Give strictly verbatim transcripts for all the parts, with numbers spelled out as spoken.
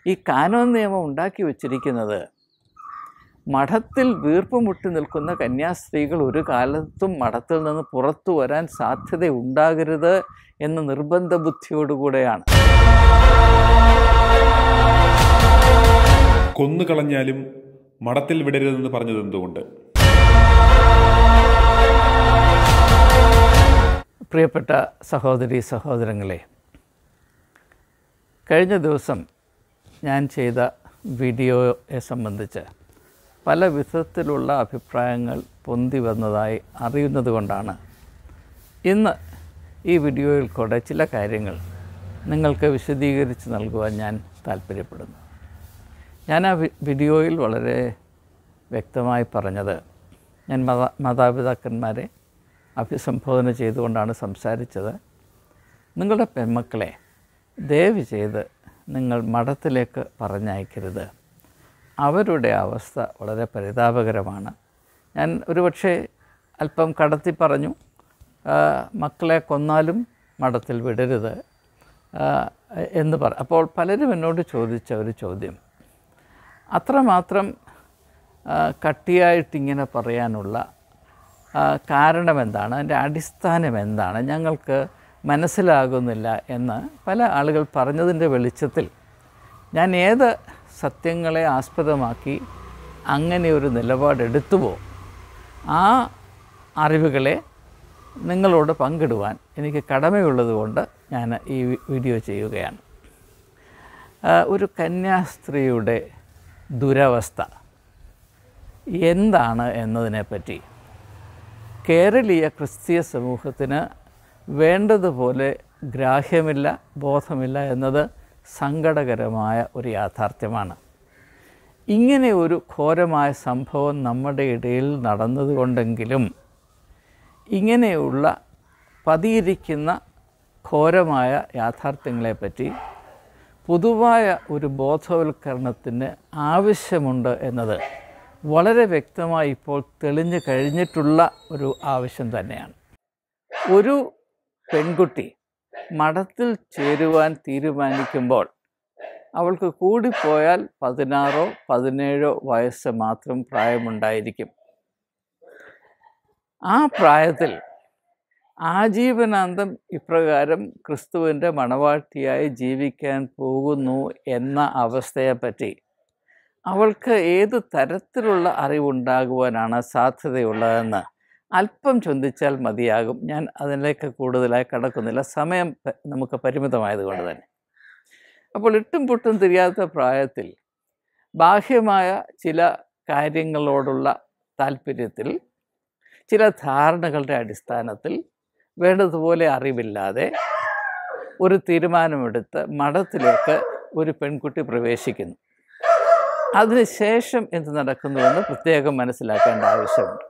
ഈ കാനോൻ നിയമം ഉണ്ടാക്കി വച്ചിരിക്കുന്നത് മഠത്തിൽ വീർപ്പുമുട്ടി നിൽക്കുന്ന കന്യാസ്ത്രീകൾ ഒരു കാലത്തും മഠത്തിൽ നിന്ന് പുറത്തു വരാൻ സാധ്യത ഉണ്ടാകരുത് എന്ന നിർബന്ധ ബുദ്ധിയോടുകൂടെയാണ്. കൊന്നുകളഞ്ഞാലും മഠത്തിൽ വിടരുതെന്ന് പറഞ്ഞത് എന്തുകൊണ്ട്? പ്രിയപ്പെട്ട സഹോദരീ സഹോദരങ്ങളെ, കഴിഞ്ഞ ദിവസം ഞാൻ ചെയ്ത വീഡിയോയെ സംബന്ധിച്ച് പല വിധത്തിലുള്ള അഭിപ്രായങ്ങൾ പൊന്തി വന്നതായി അറിയുന്നത് കൊണ്ടാണ് ഇന്ന് ഈ വീഡിയോയിൽ കൂടെ ചില കാര്യങ്ങൾ നിങ്ങൾക്ക് വിശദീകരിച്ച് നൽകുവാൻ ഞാൻ താല്പര്യപ്പെടുന്നു. ഞാൻ ആ വീഡിയോയിൽ വളരെ വ്യക്തമായി പറഞ്ഞത്, ഞാൻ മാതാ മാതാപിതാക്കന്മാരെ അഭിസംബോധന ചെയ്തുകൊണ്ടാണ് സംസാരിച്ചത്. നിങ്ങളുടെ പെൺമക്കളെ ദയവ് ചെയ്ത് നിങ്ങൾ മഠത്തിലേക്ക് പറഞ്ഞയക്കരുത്. അവരുടെ അവസ്ഥ വളരെ പരിതാപകരമാണ്. ഞാൻ ഒരുപക്ഷെ അല്പം കടത്തി പറഞ്ഞു, മക്കളെ കൊന്നാലും മഠത്തിൽ വിടരുത് എന്ന് പറ. അപ്പോൾ പലരും എന്നോട് ചോദിച്ച ഒരു ചോദ്യം, അത്രമാത്രം കട്ടിയായിട്ടിങ്ങനെ പറയാനുള്ള കാരണം എന്താണ്, അതിൻ്റെ അടിസ്ഥാനം എന്താണ്, ഞങ്ങൾക്ക് മനസ്സിലാകുന്നില്ല എന്ന് പല ആളുകൾ പറഞ്ഞതിൻ്റെ വെളിച്ചത്തിൽ ഞാൻ ഏത് സത്യങ്ങളെ ആസ്പദമാക്കി അങ്ങനെ ഒരു നിലപാടെടുത്തുവോ ആ അറിവുകളെ നിങ്ങളോട് പങ്കിടുവാൻ എനിക്ക് കടമയുള്ളതുകൊണ്ട് ഞാൻ ഈ വീഡിയോ ചെയ്യുകയാണ്. ഒരു കന്യാസ്ത്രീയുടെ ദുരവസ്ഥ എന്താണ് എന്നതിനെപ്പറ്റി കേരളീയ ക്രിസ്തീയ സമൂഹത്തിന് വേണ്ടതുപോലെ ഗ്രാഹ്യമില്ല, ബോധമില്ല എന്നത് സങ്കടകരമായ ഒരു യാഥാർത്ഥ്യമാണ്. ഇങ്ങനെ ഒരു ഘോരമായ സംഭവം നമ്മുടെ ഇടയിൽ നടന്നതുകൊണ്ടെങ്കിലും ഇങ്ങനെയുള്ള പതിയിരിക്കുന്ന ഘോരമായ യാഥാർത്ഥ്യങ്ങളെപ്പറ്റി പൊതുവായ ഒരു ബോധവൽക്കരണത്തിന് ആവശ്യമുണ്ട് എന്നത് വളരെ വ്യക്തമായി ഇപ്പോൾ തെളിഞ്ഞു കഴിഞ്ഞിട്ടുള്ള ഒരു ആവശ്യം തന്നെയാണ്. ഒരു പെൺകുട്ടി മഠത്തിൽ ചേരുവാൻ തീരുമാനിക്കുമ്പോൾ അവൾക്ക് കൂടിപ്പോയാൽ പതിനാറോ പതിനേഴോ വയസ്സ് മാത്രം പ്രായമുണ്ടായിരിക്കും. ആ പ്രായത്തിൽ ആജീവനാന്തം ഇപ്രകാരം ക്രിസ്തുവിൻ്റെ മണവാട്ടിയായി ജീവിക്കാൻ പോകുന്നു എന്ന അവസ്ഥയെപ്പറ്റി അവൾക്ക് ഏത് തരത്തിലുള്ള അറിവുണ്ടാകുവാനാണ് സാധ്യതയുള്ളതെന്ന് അല്പം ചിന്തിച്ചാൽ മതിയാകും. ഞാൻ അതിലേക്ക് കൂടുതലായി കടക്കുന്നില്ല, സമയം നമുക്ക് പരിമിതമായതുകൊണ്ട് തന്നെ. അപ്പോൾ ഇട്ടും പൊട്ടും തിരിയാത്ത പ്രായത്തിൽ ബാഹ്യമായ ചില കാര്യങ്ങളോടുള്ള താല്പര്യത്തിൽ, ചില ധാരണകളുടെ അടിസ്ഥാനത്തിൽ വേണ്ടതുപോലെ അറിവില്ലാതെ ഒരു തീരുമാനമെടുത്ത് മഠത്തിലേക്ക് ഒരു പെൺകുട്ടി പ്രവേശിക്കുന്നു. അതിനുശേഷം എന്ത് നടക്കുന്നുവെന്ന് പ്രത്യേകം മനസ്സിലാക്കേണ്ട ആവശ്യമുണ്ട്.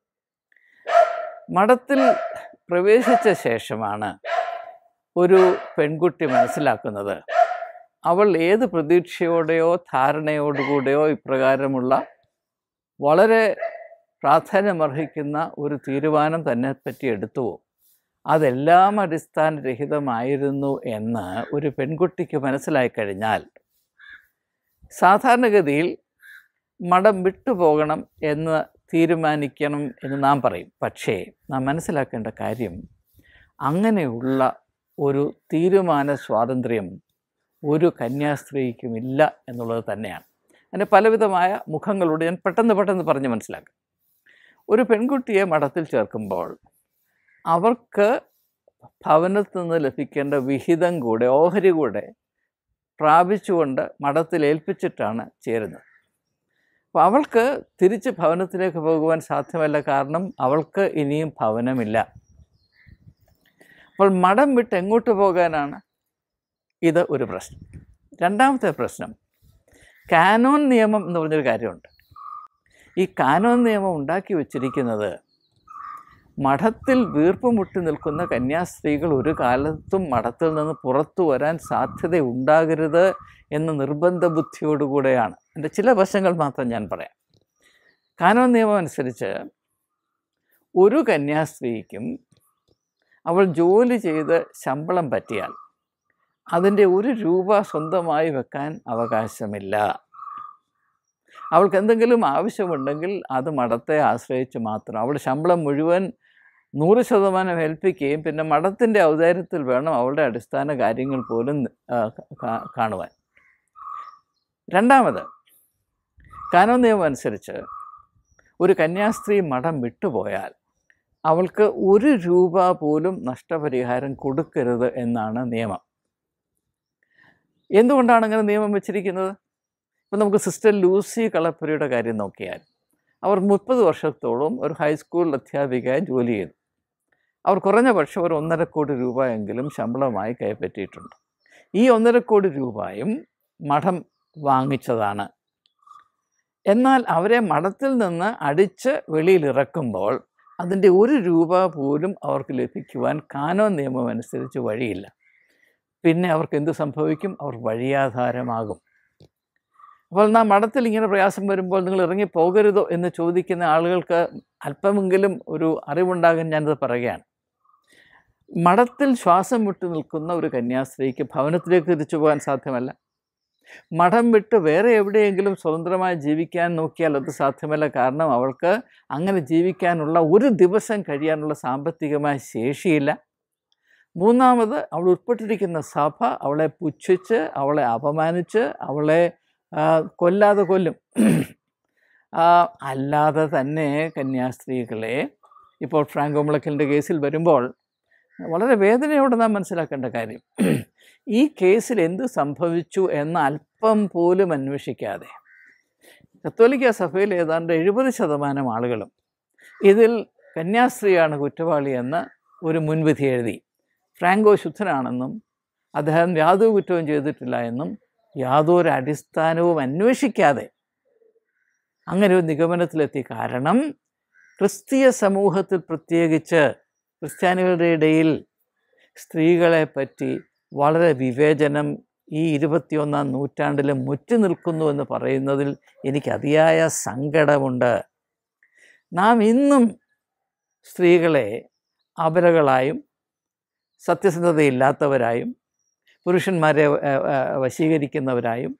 മഠത്തിൽ പ്രവേശിച്ച ശേഷമാണ് ഒരു പെൺകുട്ടി മനസ്സിലാക്കുന്നത് അവൾ ഏത് പ്രതീക്ഷയോടെയോ ധാരണയോടുകൂടെയോ ഇപ്രകാരമുള്ള വളരെ പ്രാധാന്യമർഹിക്കുന്ന ഒരു തീരുമാനം തന്നെ പറ്റി എടുത്തുവോ അതെല്ലാം അടിസ്ഥാനരഹിതമായിരുന്നു എന്ന് ഒരു പെൺകുട്ടിക്ക് മനസ്സിലായി കഴിഞ്ഞാൽ സാധാരണഗതിയിൽ മഠം വിട്ടുപോകണം എന്ന് തീരുമാനിക്കണം എന്ന് നാം പറയും. പക്ഷേ നാം മനസ്സിലാക്കേണ്ട കാര്യം, അങ്ങനെയുള്ള ഒരു തീരുമാന സ്വാതന്ത്ര്യം ഒരു കന്യാസ്ത്രീക്കുമില്ല എന്നുള്ളത് തന്നെയാണ്. അതിന് പലവിധമായ മുഖങ്ങളോട് ഞാൻ പെട്ടെന്ന് പെട്ടെന്ന് പറഞ്ഞ് മനസ്സിലാക്കാം. ഒരു പെൺകുട്ടിയെ മഠത്തിൽ ചേർക്കുമ്പോൾ അവർക്ക് ഭവനത്തിൽ നിന്ന് ലഭിക്കേണ്ട വിഹിതം കൂടെ, ഓഹരി കൂടെ പ്രാപിച്ചുകൊണ്ട് മഠത്തിൽ ഏൽപ്പിച്ചിട്ടാണ് ചേരുന്നത്. അപ്പോൾ അവൾക്ക് തിരിച്ച് ഭവനത്തിലേക്ക് പോകുവാൻ സാധ്യമല്ല, കാരണം അവൾക്ക് ഇനിയും ഭവനമില്ല. അപ്പോൾ മഠം വിട്ട് എങ്ങോട്ട് പോകാനാണ്? ഇത് ഒരു പ്രശ്നം. രണ്ടാമത്തെ പ്രശ്നം, കാനോൻ നിയമം എന്ന് പറഞ്ഞൊരു കാര്യമുണ്ട്. ഈ കാനോൻ നിയമം ഉണ്ടാക്കി വച്ചിരിക്കുന്നത് മഠത്തിൽ വീർപ്പുമുട്ടി നിൽക്കുന്ന കന്യാസ്ത്രീകൾ ഒരു കാലത്തും മഠത്തിൽ നിന്ന് പുറത്തു വരാൻ സാധ്യത ഉണ്ടാകരുത് എന്ന നിർബന്ധ ബുദ്ധിയോടുകൂടെയാണ്. എൻ്റെ ചില വശങ്ങൾ മാത്രം ഞാൻ പറയാം. കാനോൻ നിയമം അനുസരിച്ച് ഒരു കന്യാസ്ത്രീക്കും അവൾ ജോലി ചെയ്ത് ശമ്പളം പറ്റിയാൽ അതിൻ്റെ ഒരു രൂപ സ്വന്തമായി വെക്കാൻ അവകാശമില്ല. അവൾക്ക് എന്തെങ്കിലും ആവശ്യമുണ്ടെങ്കിൽ അത് മഠത്തെ ആശ്രയിച്ച് മാത്രം. അവളുടെ ശമ്പളം മുഴുവൻ നൂറ് ശതമാനം ഏൽപ്പിക്കുകയും പിന്നെ മഠത്തിൻ്റെ ഔദാര്യത്തിൽ വേണം അവളുടെ അടിസ്ഥാന കാര്യങ്ങൾ പോലും കാണുവാൻ. രണ്ടാമത്, കാനോൻ നിയമം അനുസരിച്ച് ഒരു കന്യാസ്ത്രീ മഠം വിട്ടുപോയാൽ അവൾക്ക് ഒരു രൂപ പോലും നഷ്ടപരിഹാരം കൊടുക്കരുത് എന്നാണ് നിയമം. എന്തുകൊണ്ടാണ് അങ്ങനെ നിയമം വെച്ചിരിക്കുന്നത്? ഇപ്പം നമുക്ക് സിസ്റ്റർ ലൂസി കളപ്പുരയുടെ കാര്യം നോക്കിയാൽ, അവർ മുപ്പത് വർഷത്തോളം ഒരു ഹൈസ്കൂൾ അധ്യാപികയായി ജോലി ചെയ്തു. അവർ കുറഞ്ഞ പക്ഷം ഒരു ഒന്നര കോടി രൂപയെങ്കിലും ശമ്പളമായി കൈപ്പറ്റിയിട്ടുണ്ട്. ഈ ഒന്നര കോടി രൂപയും മഠം വാങ്ങിച്ചതാണ്. എന്നാൽ അവരെ മഠത്തിൽ നിന്ന് അടിച്ച് വെളിയിലിറക്കുമ്പോൾ അതിൻ്റെ ഒരു രൂപ പോലും അവർക്ക് ലഭിക്കുവാൻ കാനോൻ നിയമം അനുസരിച്ച് വഴിയില്ല. പിന്നെ അവർക്ക് എന്ത് സംഭവിക്കും? അവർ വഴിയാധാരമാകും. അപ്പോൾ നാം മഠത്തിൽ ഇങ്ങനെ പ്രയാസം വരുമ്പോൾ നിങ്ങൾ ഇറങ്ങി പോകരുതോ എന്ന് ചോദിക്കുന്ന ആളുകൾക്ക് അല്പമെങ്കിലും ഒരു അറിവുണ്ടാകാൻ ഞാനത് പറയുകയാണ്. മഠത്തിൽ ശ്വാസം വിട്ടു നിൽക്കുന്ന ഒരു കന്യാസ്ത്രീക്ക് ഭവനത്തിലേക്ക് തിരിച്ചു പോകാൻ സാധ്യമല്ല. മഠം വിട്ട് വേറെ എവിടെയെങ്കിലും സ്വതന്ത്രമായി ജീവിക്കാൻ നോക്കിയാൽ അത് സാധ്യമല്ല. കാരണം അവൾക്ക് അങ്ങനെ ജീവിക്കാനുള്ള ഒരു ദിവസം കഴിയാനുള്ള സാമ്പത്തികമായ ശേഷിയില്ല. മൂന്നാമത്, അവൾ ഉൾപ്പെട്ടിരിക്കുന്ന സഭ അവളെ പുച്ഛിച്ച്, അവളെ അപമാനിച്ച്, അവളെ കൊല്ലാതെ കൊല്ലും. അല്ലാതെ തന്നെ കന്യാസ്ത്രീകളെ ഇപ്പോൾ ഫ്രാങ്കോ മുളയ്ക്കലിൻ്റെ കേസിൽ വരുമ്പോൾ വളരെ വേദനയോടെ നാം മനസ്സിലാക്കേണ്ട കാര്യം, ഈ കേസിൽ എന്ത് സംഭവിച്ചു എന്ന അല്പം പോലും അന്വേഷിക്കാതെ കത്തോലിക്ക സഭയിൽ ഏതാണ്ട് എഴുപത് ശതമാനം ആളുകളും ഇതിൽ കന്യാസ്ത്രീയാണ് കുറ്റവാളി എന്ന് ഒരു മുൻവിധി എഴുതി. ഫ്രാങ്കോ ശുദ്ധനാണെന്നും അദ്ദേഹം യാതൊരു കുറ്റവും ചെയ്തിട്ടില്ല എന്നും യാതൊരു അടിസ്ഥാനവും അന്വേഷിക്കാതെ അങ്ങനെ ഒരു നിഗമനത്തിലെത്തി. കാരണം ക്രിസ്തീയ സമൂഹത്തിൽ, പ്രത്യേകിച്ച് ക്രിസ്ത്യാനികളുടെ ഇടയിൽ സ്ത്രീകളെ പറ്റി വളരെ വിവേചനം ഈ ഇരുപത്തിയൊന്നാം നൂറ്റാണ്ടിൽ മുറ്റി നിൽക്കുന്നു എന്ന് പറയുന്നതിൽ എനിക്ക് അതിയായ സങ്കടമുണ്ട്. നാം ഇന്നും സ്ത്രീകളെ അബലകളായും സത്യസന്ധതയില്ലാത്തവരായും പുരുഷന്മാരെ വശീകരിക്കുന്നവരായും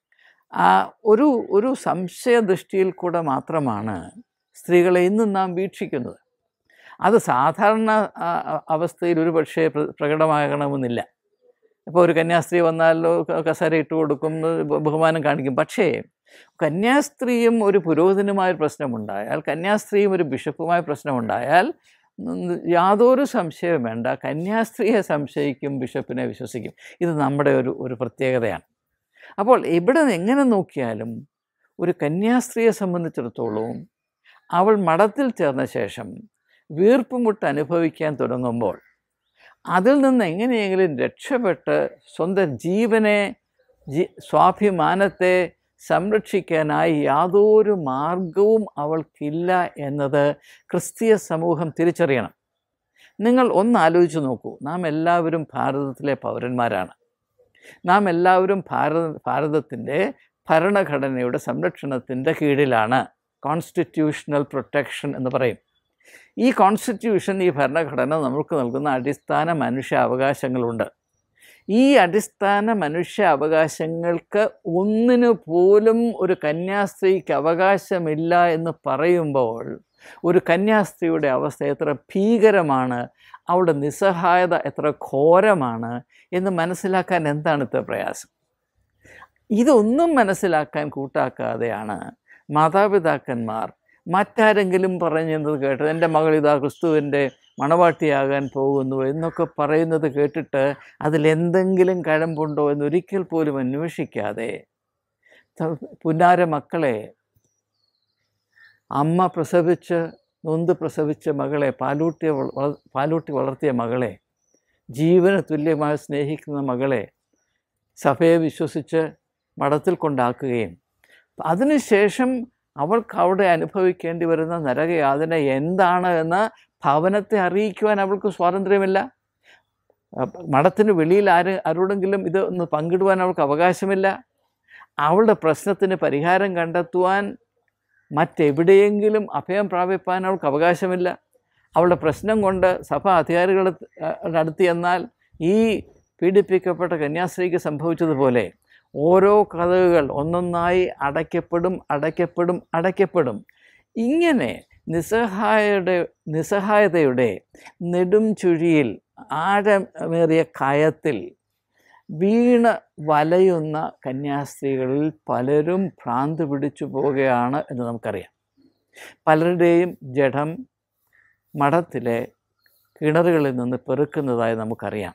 ഒരു ഒരു സംശയദൃഷ്ടിയിൽ കൂടെ മാത്രമാണ് സ്ത്രീകളെ ഇന്നും നാം വീക്ഷിക്കുന്നത്. അത് സാധാരണ അവസ്ഥയിൽ ഒരു പക്ഷേ പ്രകടമാകണമെന്നില്ല. ഇപ്പോൾ ഒരു കന്യാസ്ത്രീ വന്നാലോ കസേര ഇട്ട് കൊടുക്കും, ബഹുമാനം കാണിക്കും. പക്ഷേ കന്യാസ്ത്രീയും ഒരു പുരോഹിതനുമായ പ്രശ്നമുണ്ടായാൽ, കന്യാസ്ത്രീയും ഒരു ബിഷപ്പുമായ പ്രശ്നമുണ്ടായാൽ യാതൊരു സംശയവും വേണ്ട, കന്യാസ്ത്രീയെ സംശയിക്കും, ബിഷപ്പിനെ വിശ്വസിക്കും. ഇത് നമ്മുടെ ഒരു ഒരു പ്രത്യേകതയാണ്. അപ്പോൾ ഇവിടെ എങ്ങനെ നോക്കിയാലും ഒരു കന്യാസ്ത്രീയെ സംബന്ധിച്ചിടത്തോളം അവൾ മഠത്തിൽ ചേർന്ന ശേഷം വീർപ്പുമുട്ട് അനുഭവിക്കാൻ തുടങ്ങുമ്പോൾ അതിൽ നിന്ന് എങ്ങനെയെങ്കിലും രക്ഷപ്പെട്ട് സ്വന്തം ജീവനെ, ജീ സ്വാഭിമാനത്തെ സംരക്ഷിക്കാനായി യാതൊരു മാർഗവും അവൾക്കില്ല എന്നത് ക്രിസ്തീയ സമൂഹം തിരിച്ചറിയണം. നിങ്ങൾ ഒന്ന് ആലോചിച്ച് നോക്കൂ. നാം എല്ലാവരും ഭാരതത്തിലെ പൗരന്മാരാണ്. നാം എല്ലാവരും ഭാരത ഭാരതത്തിൻ്റെ ഭരണഘടനയുടെ സംരക്ഷണത്തിൻ്റെ കീഴിലാണ്. കോൺസ്റ്റിറ്റ്യൂഷണൽ പ്രൊട്ടക്ഷൻ എന്ന് പറയും. ഈ കോൺസ്റ്റിറ്റ്യൂഷൻ, ഈ ഭരണഘടന നമുക്ക് നൽകുന്ന അടിസ്ഥാന മനുഷ്യ അവകാശങ്ങളുണ്ട്. ഈ അടിസ്ഥാന മനുഷ്യ അവകാശങ്ങൾക്ക് ഒന്നിനു പോലും ഒരു കന്യാസ്ത്രീക്ക് അവകാശമില്ല എന്ന് പറയുമ്പോൾ ഒരു കന്യാസ്ത്രീയുടെ അവസ്ഥ എത്ര ഭീകരമാണ്, അവളുടെ നിസ്സഹായത എത്ര ഘോരമാണ് എന്ന് മനസ്സിലാക്കാൻ എന്താണ് ഇത്ര പ്രയാസം? ഇതൊന്നും മനസ്സിലാക്കാൻ കൂട്ടാക്കാതെയാണ് മാതാപിതാക്കന്മാർ മറ്റാരെങ്കിലും പറഞ്ഞത് കേട്ടത്, എൻ്റെ മകൾ ഇതാ ക്രിസ്തുവിൻ്റെ മണവാട്ടിയാകാൻ പോകുന്നു എന്നൊക്കെ പറയുന്നത് കേട്ടിട്ട് അതിലെന്തെങ്കിലും കഴമ്പുണ്ടോ എന്നൊരിക്കൽ പോലും അന്വേഷിക്കാതെ പുന്നാര മക്കളെ, അമ്മ പ്രസവിച്ച് നൊന്ത് പ്രസവിച്ച മകളെ, പാലൂട്ടി പാലൂട്ടി വളർത്തിയ മകളെ, ജീവന് തുല്യമായി സ്നേഹിക്കുന്ന മകളെ സഭയെ വിശ്വസിച്ച് മഠത്തിൽ കൊണ്ടാക്കുകയും അതിനുശേഷം അവൾക്ക് അവിടെ അനുഭവിക്കേണ്ടി വരുന്ന നരകയാതന എന്താണ് എന്ന് ഭവനത്തെ അറിയിക്കുവാൻ അവൾക്ക് സ്വാതന്ത്ര്യമില്ല. മഠത്തിന് വെളിയിൽ ആര് ആരോടെങ്കിലും ഇത് ഒന്ന് പങ്കിടുവാൻ അവൾക്ക് അവകാശമില്ല. അവളുടെ പ്രശ്നത്തിന് പരിഹാരം കണ്ടെത്തുവാൻ മറ്റെവിടെയെങ്കിലും അഭയം പ്രാപിപ്പാൻ അവൾക്ക് അവകാശമില്ല. അവളുടെ പ്രശ്നം കൊണ്ട് സഭാ അധികാരികളുടെ അടുത്ത് എന്നാൽ ഈ പീഡിപ്പിക്കപ്പെട്ട കന്യാസ്ത്രീക്ക് സംഭവിച്ചതുപോലെ ഓരോ കതകുകൾ ഒന്നൊന്നായി അടയ്ക്കപ്പെടും അടയ്ക്കപ്പെടും അടയ്ക്കപ്പെടും. ഇങ്ങനെ നിസ്സഹായയുടെ നിസ്സഹായതയുടെ നെടും ചുഴിയിൽ ആഴമേറിയ കയത്തിൽ വീണ് വലയുന്ന കന്യാസ്ത്രീകളിൽ പലരും ഭ്രാന്ത് പിടിച്ചു പോവുകയാണ് എന്ന് നമുക്കറിയാം. പലരുടെയും ജഡം മഠത്തിലെ കിണറുകളിൽ നിന്ന് പെറുക്കുന്നതായി നമുക്കറിയാം.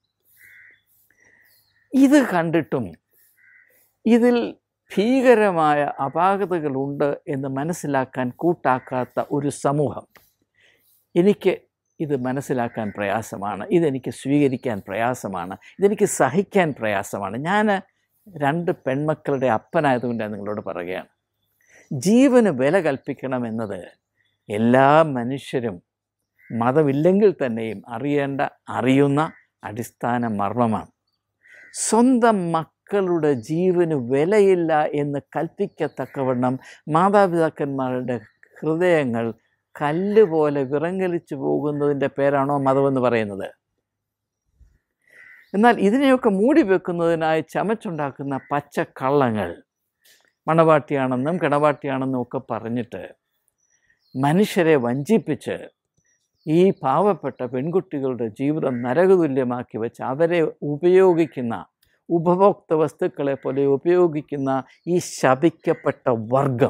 ഇത് കണ്ടിട്ടും ഇതിൽ ഭീകരമായ അപാകതകളുണ്ട് എന്ന് മനസ്സിലാക്കാൻ കൂട്ടാക്കാത്ത ഒരു സമൂഹം. എനിക്ക് ഇത് മനസ്സിലാക്കാൻ പ്രയാസമാണ്, ഇതെനിക്ക് സ്വീകരിക്കാൻ പ്രയാസമാണ്, ഇതെനിക്ക് സഹിക്കാൻ പ്രയാസമാണ്. ഞാൻ രണ്ട് പെൺമക്കളുടെ അപ്പനായതുകൊണ്ട് ഞാൻ നിങ്ങളോട് പറയുകയാണ്. ജീവന് വില കൽപ്പിക്കണമെന്നത് എല്ലാ മനുഷ്യരും മതമില്ലെങ്കിൽ തന്നെയും അറിയേണ്ട അറിയുന്ന അടിസ്ഥാന മർമ്മമാണ്. സ്വന്തം മക്കളുടെ ജീവന് വിലയില്ല എന്ന് കൽപ്പിക്കത്തക്കവണ്ണം മാതാപിതാക്കന്മാരുടെ ഹൃദയങ്ങൾ കല്ല് പോലെ വിറങ്ങലിച്ചു പോകുന്നതിൻ്റെ പേരാണോ മതമെന്ന് പറയുന്നത്? എന്നാൽ ഇതിനെയൊക്കെ മൂടി വെക്കുന്നതിനായി ചമച്ചുണ്ടാക്കുന്ന പച്ചക്കള്ളങ്ങൾ, മണവാട്ടിയാണെന്നും കിണവാട്ടിയാണെന്നും ഒക്കെ പറഞ്ഞിട്ട് മനുഷ്യരെ വഞ്ചിപ്പിച്ച് ഈ പാവപ്പെട്ട പെൺകുട്ടികളുടെ ജീവിതം നരകതുല്യമാക്കി വെച്ച് അവരെ ഉപയോഗിക്കുന്ന, ഉപഭോക്തൃ വസ്തുക്കളെ പോലെ ഉപയോഗിക്കുന്ന ഈ ശപിക്കപ്പെട്ട വർഗം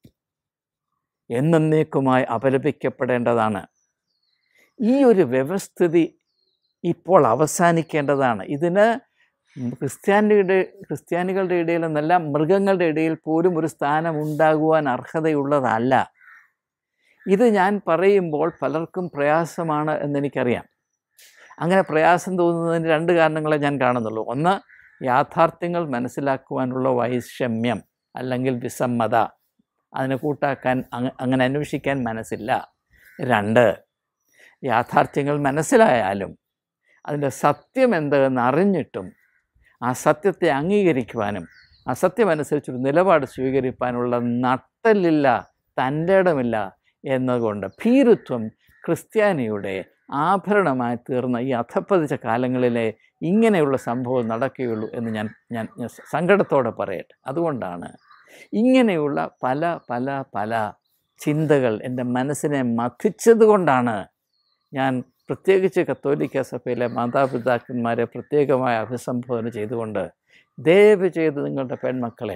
എന്നേക്കുമായി അപലപിക്കപ്പെടേണ്ടതാണ്. ഈ ഒരു വ്യവസ്ഥിതി ഇപ്പോൾ അവസാനിക്കേണ്ടതാണ്. ഇതിന് ക്രിസ്ത്യാനിയുടെ ക്രിസ്ത്യാനികളുടെ ഇടയിലെന്നല്ല, മൃഗങ്ങളുടെ ഇടയിൽ പോലും ഒരു സ്ഥാനം ഉണ്ടാകുവാൻ അർഹതയുള്ളതല്ല. ഇത് ഞാൻ പറയുമ്പോൾ പലർക്കും പ്രയാസമാണ് എന്നെനിക്കറിയാം. അങ്ങനെ പ്രയാസം തോന്നുന്നതിന് രണ്ട് കാരണങ്ങളെ ഞാൻ കാണുന്നുള്ളൂ. ഒന്ന്, യാഥാർത്ഥ്യങ്ങൾ മനസ്സിലാക്കുവാനുള്ള വൈഷമ്യം അല്ലെങ്കിൽ വിസമ്മത, അതിനെ കൂട്ടാക്കാൻ അങ്ങനെ അന്വേഷിക്കാൻ മനസ്സില്ല. രണ്ട്, യാഥാർത്ഥ്യങ്ങൾ മനസ്സിലായാലും അതിൻ്റെ സത്യം എന്തെന്ന് അറിഞ്ഞിട്ടും ആ സത്യത്തെ അംഗീകരിക്കുവാനും ആ സത്യമനുസരിച്ചൊരു നിലപാട് സ്വീകരിക്കാനുള്ള നട്ടലില്ല, തൻ്റെ ഇടമില്ല എന്നതുകൊണ്ട് ഭീരുത്വം ക്രിസ്ത്യാനിയുടെ ആഭരണമായി തീർന്ന ഈ അധപ്പതിച്ച കാലങ്ങളിലെ ഇങ്ങനെയുള്ള സംഭവം നടക്കുകയുള്ളൂ എന്ന് ഞാൻ ഞാൻ സങ്കടത്തോടെ പറയട്ടെ. അതുകൊണ്ടാണ് ഇങ്ങനെയുള്ള പല പല പല ചിന്തകൾ എൻ്റെ മനസ്സിനെ മഥിച്ചത് കൊണ്ടാണ് ഞാൻ പ്രത്യേകിച്ച് കത്തോലിക്ക സഭയിലെ മാതാപിതാക്കന്മാരെ പ്രത്യേകമായി അഭിസംബോധന ചെയ്തുകൊണ്ട് ദയവ് ചെയ്ത് നിങ്ങളുടെ പെൺമക്കളെ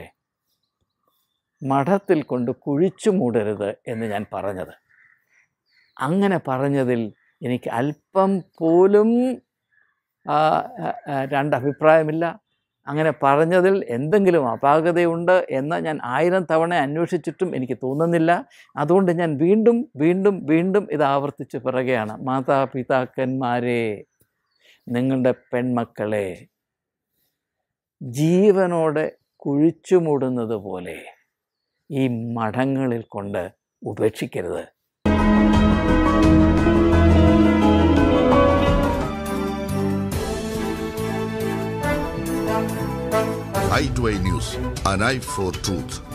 മഠത്തിൽ കൊണ്ട് കുഴിച്ചു മൂടരുത് എന്ന് ഞാൻ പറഞ്ഞത്. അങ്ങനെ പറഞ്ഞതിൽ എനിക്ക് അല്പം പോലും രണ്ടഭിപ്രായമില്ല. അങ്ങനെ പറഞ്ഞതിൽ എന്തെങ്കിലും അപാകതയുണ്ട് എന്ന് ഞാൻ ആയിരം തവണ അന്വേഷിച്ചിട്ടും എനിക്ക് തോന്നുന്നില്ല. അതുകൊണ്ട് ഞാൻ വീണ്ടും വീണ്ടും വീണ്ടും ഇത് ആവർത്തിച്ച് പറയുകയാണ്. മാതാപിതാക്കന്മാരെ, നിങ്ങളുടെ പെൺമക്കളെ ജീവനോടെ കുഴിച്ചു മൂടുന്നത് പോലെ ഈ മഠങ്ങളിൽ കൊണ്ട് ഉപേക്ഷിക്കരുത്. Eye to eye news, an eye for truth.